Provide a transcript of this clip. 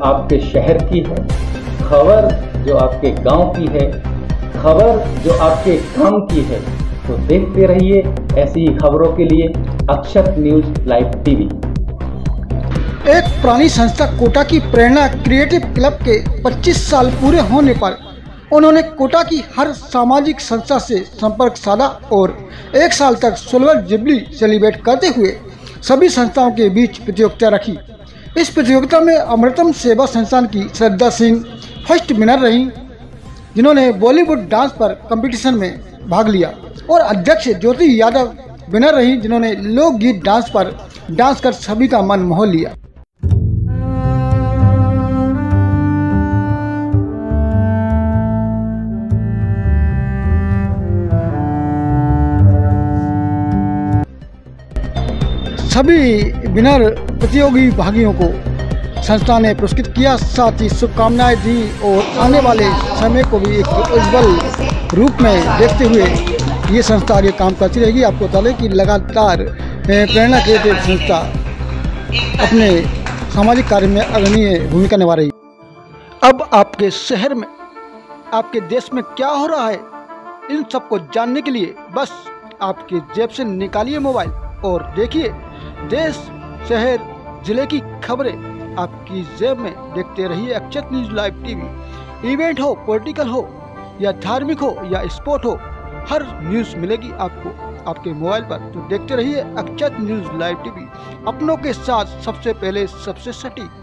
आपके शहर की है, खबर जो आपके गांव की है, खबर जो आपके काम की है। तो देखते रहिए ऐसी ही खबरों के लिए अक्षत न्यूज लाइव टीवी। एक पुरानी संस्था कोटा की प्रेरणा क्रिएटिव क्लब के 25 साल पूरे होने पर उन्होंने कोटा की हर सामाजिक संस्था से संपर्क साधा और 1 साल तक सिल्वर जुबली सेलिब्रेट करते हुए सभी संस्थाओं के बीच प्रतियोगिता रखी। इस प्रतियोगिता में अमृतम सेवा संस्थान की श्रद्धा सिंह फर्स्ट विनर रही, जिन्होंने बॉलीवुड डांस पर कंपटीशन में भाग लिया, और अध्यक्ष ज्योति यादव विनर रही, जिन्होंने लोकगीत डांस पर डांस कर सभी का मन मोह लिया। सभी विनर प्रतियोगी भागियों को संस्था ने पुरस्कृत किया, साथ ही शुभकामनाएं दी और आने वाले समय को भी एक उज्जवल रूप में देखते हुए ये संस्था आगे काम करती रहेगी। आपको बता दें कि लगातार प्रेरणा क्रिएटिव संस्था अपने सामाजिक कार्य में अग्रणी भूमिका निभा रही है। अब आपके शहर में, आपके देश में क्या हो रहा है, इन सबको जानने के लिए बस आपके जेब से निकालिए मोबाइल और देखिए देश, शहर, जिले की खबरें आपकी जेब में। देखते रहिए Akshat news live TV. Event हो, पॉलिटिकल हो या धार्मिक हो या स्पोर्ट हो, हर न्यूज़ मिलेगी आपको आपके मोबाइल पर। तो देखते रहिए अक्षत न्यूज लाइव टीवी, अपनों के साथ सबसे पहले सबसे सटीक।